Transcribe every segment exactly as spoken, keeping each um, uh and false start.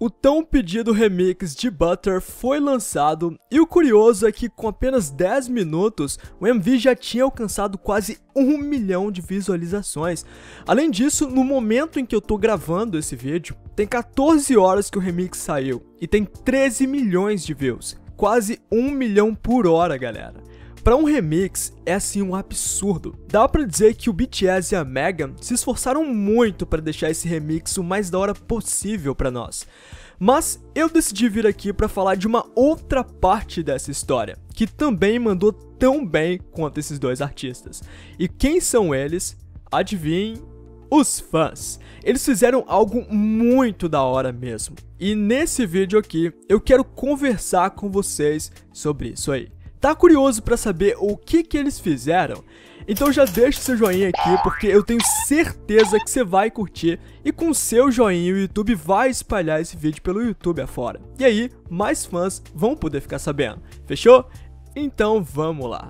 O tão pedido remix de Butter foi lançado e o curioso é que com apenas dez minutos o M V já tinha alcançado quase um milhão de visualizações. Além disso, no momento em que eu tô gravando esse vídeo, tem quatorze horas que o remix saiu e tem treze milhões de views, quase um milhão por hora, galera. Para um remix, é assim um absurdo. Dá pra dizer que o B T S e a Megan se esforçaram muito para deixar esse remix o mais da hora possível para nós. Mas eu decidi vir aqui para falar de uma outra parte dessa história, que também mandou tão bem quanto esses dois artistas. E quem são eles? Adivinhem? Os fãs. Eles fizeram algo muito da hora mesmo. E nesse vídeo aqui, eu quero conversar com vocês sobre isso aí. Tá curioso pra saber o que que eles fizeram? Então já deixa seu joinha aqui, porque eu tenho certeza que você vai curtir. E com seu joinha o YouTube vai espalhar esse vídeo pelo YouTube afora. E aí, mais fãs vão poder ficar sabendo. Fechou? Então vamos lá.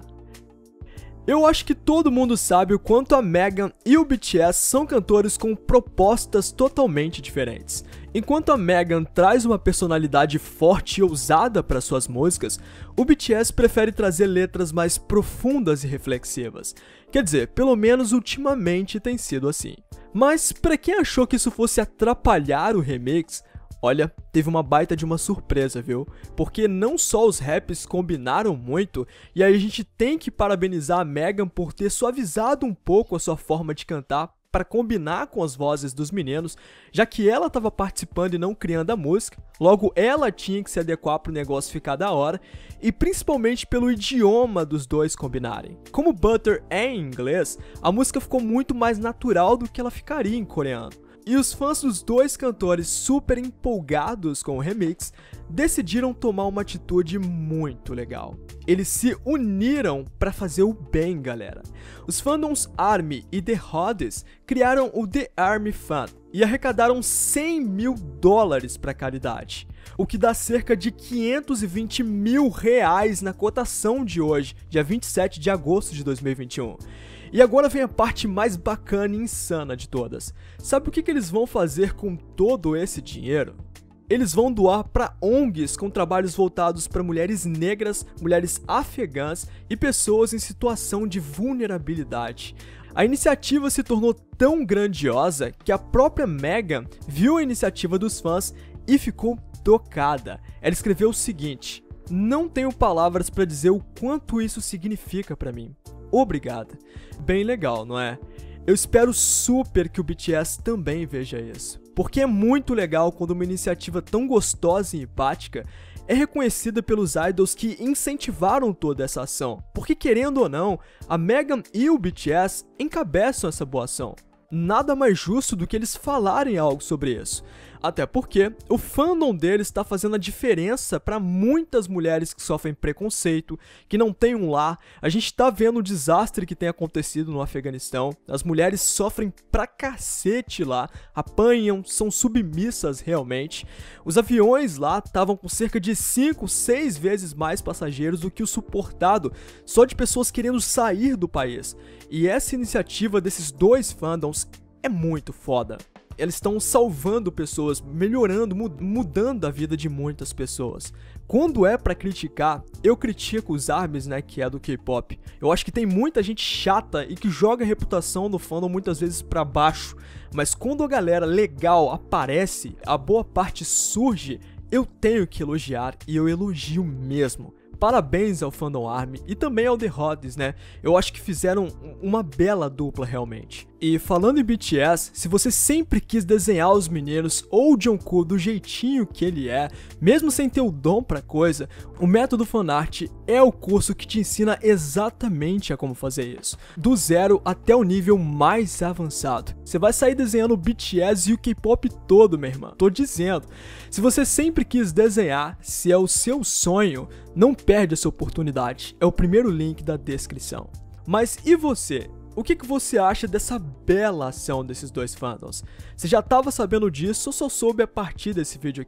Eu acho que todo mundo sabe o quanto a Megan e o B T S são cantores com propostas totalmente diferentes. Enquanto a Megan traz uma personalidade forte e ousada para suas músicas, o B T S prefere trazer letras mais profundas e reflexivas. Quer dizer, pelo menos ultimamente tem sido assim. Mas para quem achou que isso fosse atrapalhar o remix, olha, teve uma baita de uma surpresa, viu? Porque não só os raps combinaram muito, e aí a gente tem que parabenizar a Megan por ter suavizado um pouco a sua forma de cantar para combinar com as vozes dos meninos, já que ela estava participando e não criando a música, logo ela tinha que se adequar para o negócio ficar da hora, e principalmente pelo idioma dos dois combinarem. Como Butter é em inglês, a música ficou muito mais natural do que ela ficaria em coreano. E os fãs dos dois cantores, super empolgados com o remix, decidiram tomar uma atitude muito legal. Eles se uniram para fazer o bem, galera. Os fandoms ARMY e The Hotties criaram o The ARMY Fund e arrecadaram cem mil dólares para caridade, o que dá cerca de quinhentos e vinte mil reais na cotação de hoje, dia vinte e sete de agosto de dois mil e vinte e um. E agora vem a parte mais bacana e insana de todas. Sabe o que que eles vão fazer com todo esse dinheiro? Eles vão doar para O N Gs com trabalhos voltados para mulheres negras, mulheres afegãs e pessoas em situação de vulnerabilidade. A iniciativa se tornou tão grandiosa que a própria Megan viu a iniciativa dos fãs e ficou tocada. Ela escreveu o seguinte: "Não tenho palavras para dizer o quanto isso significa para mim. Obrigada." Bem legal, não é? Eu espero super que o B T S também veja isso, porque é muito legal quando uma iniciativa tão gostosa e empática é reconhecida pelos idols que incentivaram toda essa ação, porque querendo ou não, a Megan e o B T S encabeçam essa boa ação. Nada mais justo do que eles falarem algo sobre isso. Até porque o fandom deles está fazendo a diferença para muitas mulheres que sofrem preconceito, que não têm um lar. A gente está vendo o desastre que tem acontecido no Afeganistão. As mulheres sofrem pra cacete lá, apanham, são submissas realmente. Os aviões lá estavam com cerca de cinco, seis vezes mais passageiros do que o suportado, só de pessoas querendo sair do país. E essa iniciativa desses dois fandoms é muito foda. Eles estão salvando pessoas, melhorando, mudando a vida de muitas pessoas. Quando é pra criticar, eu critico os ARMYs, né, que é do K-pop. Eu acho que tem muita gente chata e que joga a reputação do fandom muitas vezes pra baixo. Mas quando a galera legal aparece, a boa parte surge, eu tenho que elogiar e eu elogio mesmo. Parabéns ao fandom ARMY e também ao The Hotties, né? Eu acho que fizeram uma bela dupla realmente. E falando em B T S, se você sempre quis desenhar os meninos ou o Jungkook do jeitinho que ele é, mesmo sem ter o dom pra coisa, o método fanart é o curso que te ensina exatamente a como fazer isso, do zero até o nível mais avançado. Você vai sair desenhando o B T S e o K-pop todo, meu irmão. Tô dizendo. Se você sempre quis desenhar, se é o seu sonho, não perde essa oportunidade. É o primeiro link da descrição. Mas e você? O que que você acha dessa bela ação desses dois fandoms? Você já estava sabendo disso ou só soube a partir desse vídeo aqui?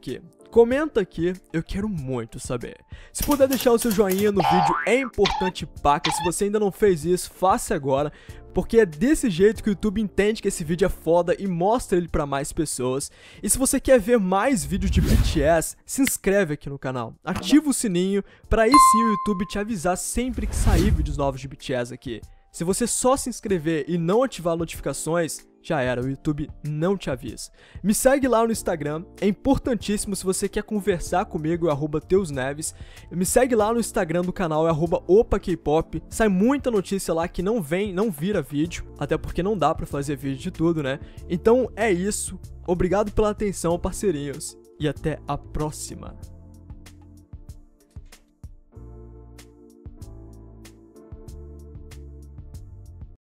Comenta aqui, eu quero muito saber. Se puder deixar o seu joinha no vídeo, é importante paca. Se você ainda não fez isso, faça agora, porque é desse jeito que o YouTube entende que esse vídeo é foda e mostra ele pra mais pessoas. E se você quer ver mais vídeos de B T S, se inscreve aqui no canal, ativa o sininho, pra aí sim o YouTube te avisar sempre que sair vídeos novos de B T S aqui. Se você só se inscrever e não ativar notificações, já era, o YouTube não te avisa. Me segue lá no Instagram, é importantíssimo se você quer conversar comigo, é arroba teusneves. Me segue lá no Instagram do canal, é arroba opakpop. Sai muita notícia lá que não vem, não vira vídeo, até porque não dá pra fazer vídeo de tudo, né? Então é isso, obrigado pela atenção, parceirinhos, e até a próxima.